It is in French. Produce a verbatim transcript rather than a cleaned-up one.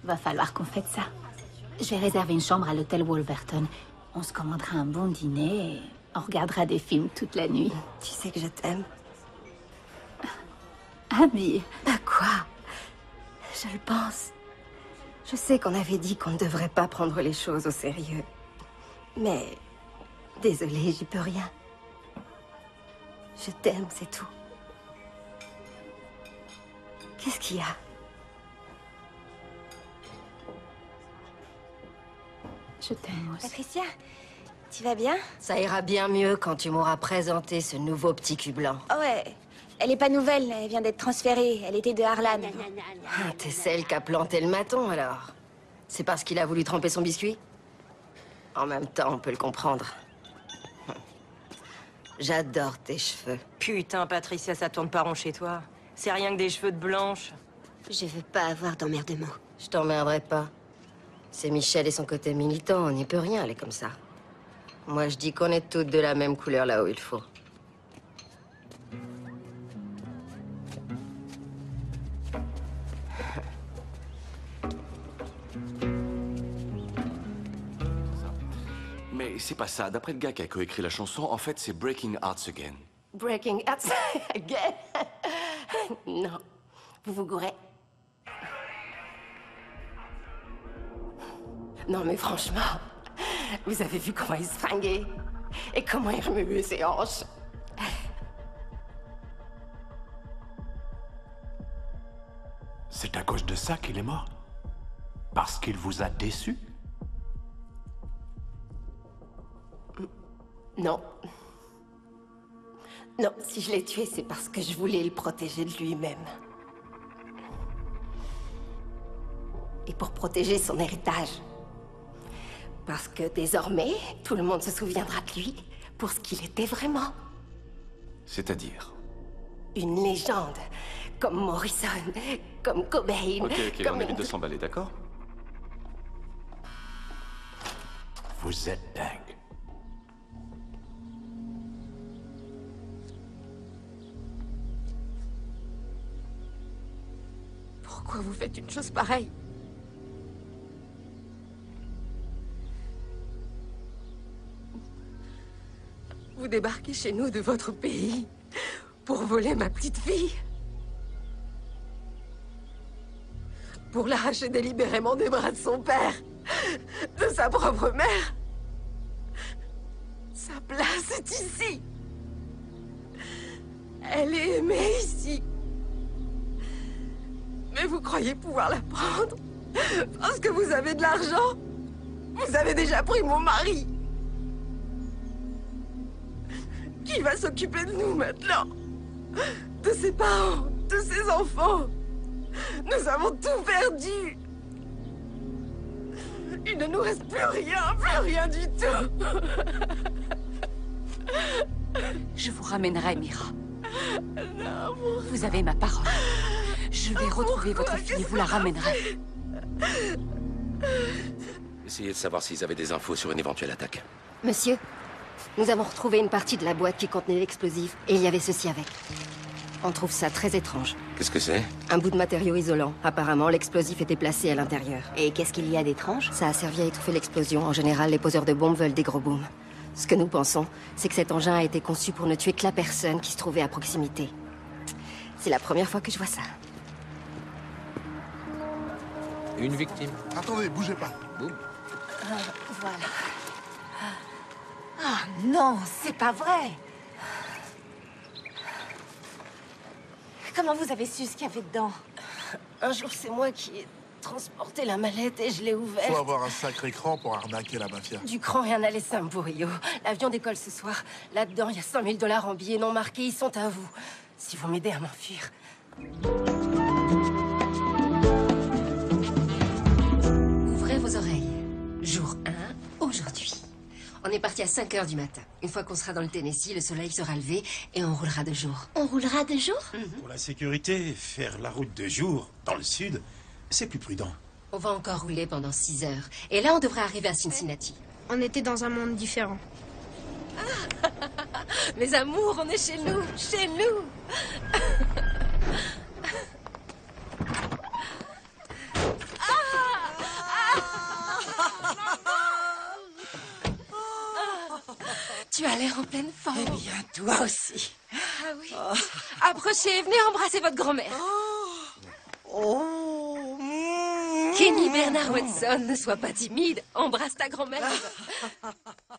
Va falloir qu'on fête ça. Je vais réserver une chambre à l'hôtel Wolverton. On se commandera un bon dîner et on regardera des films toute la nuit. Tu sais que je t'aime. Abby. Bah quoi? Je le pense. Je sais qu'on avait dit qu'on ne devrait pas prendre les choses au sérieux. Mais... désolée, j'y peux rien. Je t'aime, c'est tout. Qu'est-ce qu'il y a? Je t'aime aussi. Patricia, tu vas bien? Ça ira bien mieux quand tu m'auras présenté ce nouveau petit cul blanc. Oh ouais, elle est pas nouvelle, elle vient d'être transférée. Elle était de Harlan. Ah, t'es celle qui a planté le maton, alors. C'est parce qu'il a voulu tremper son biscuit? En même temps, on peut le comprendre. J'adore tes cheveux. Putain, Patricia, ça tourne pas rond chez toi. C'est rien que des cheveux de blanche. Je veux pas avoir d'emmerdement. Je t'emmerderai pas. C'est Michel et son côté militant, on n'y peut rien, elle est comme ça. Moi, je dis qu'on est toutes de la même couleur là où il faut. Mais c'est pas ça. D'après le gars qui a coécrit la chanson, en fait, c'est Breaking Hearts Again. Breaking Hearts Again? Non, vous vous gourrez. Non, mais franchement, vous avez vu comment il se fringuait? Et comment il remuait ses hanches? C'est à cause de ça qu'il est mort? Parce qu'il vous a déçu? Non. Non, si je l'ai tué, c'est parce que je voulais le protéger de lui-même. Et pour protéger son héritage. Parce que désormais, tout le monde se souviendra de lui pour ce qu'il était vraiment. C'est-à-dire? Une légende. Comme Morrison, comme Cobain. Ok, ok, comme... on évite de s'emballer, d'accord? Vous êtes dingue. Pourquoi vous faites une chose pareille? Vous débarquez chez nous de votre pays pour voler ma petite fille. Pour l'arracher délibérément des bras de son père, de sa propre mère. Sa place est ici. Elle est aimée ici. Mais vous croyez pouvoir la prendre parce que vous avez de l'argent? Vous avez déjà pris mon mari. Qui va s'occuper de nous maintenant? De ses parents, de ses enfants. Nous avons tout perdu. Il ne nous reste plus rien, plus rien du tout. Je vous ramènerai, Mira. Non, vous avez ma parole. Je vais retrouver votre fille et vous la ramènerai. Essayez de savoir s'ils avaient des infos sur une éventuelle attaque. Monsieur, nous avons retrouvé une partie de la boîte qui contenait l'explosif, et il y avait ceci avec. On trouve ça très étrange. Qu'est-ce que c'est? Un bout de matériau isolant. Apparemment, l'explosif était placé à l'intérieur. Et qu'est-ce qu'il y a d'étrange? Ça a servi à étouffer l'explosion. En général, les poseurs de bombes veulent des gros booms. Ce que nous pensons, c'est que cet engin a été conçu pour ne tuer que la personne qui se trouvait à proximité. C'est la première fois que je vois ça. Une victime. Attendez, bougez pas. Boum. Euh, voilà. Ah non, c'est pas vrai. Comment vous avez su ce qu'il y avait dedans? Un jour, c'est moi qui ai transporté la mallette et je l'ai ouverte. Faut avoir un sacré cran pour arnaquer la mafia. Du cran, rien à laisser un bourrillo. L'avion décolle ce soir. Là-dedans, il y a cent mille dollars en billets non marqués. Ils sont à vous. Si vous m'aidez à m'enfuir. Ouvrez vos oreilles. Jour un, aujourd'hui. On est parti à cinq heures du matin. Une fois qu'on sera dans le Tennessee, le soleil sera levé et on roulera de jour. On roulera de jour? Mm-hmm. Pour la sécurité, faire la route de jour, dans le sud, c'est plus prudent. On va encore rouler pendant six heures. Et là, on devrait arriver à Cincinnati. On était dans un monde différent. Mes amours, on est chez nous, chez nous. Ah Tu as l'air en pleine forme. Eh bien, toi aussi. Ah oui. Oh. Approchez, venez embrasser votre grand-mère. Oh. Oh. Mmh. Kenny Bernard Watson, ne sois pas timide. Embrasse ta grand-mère.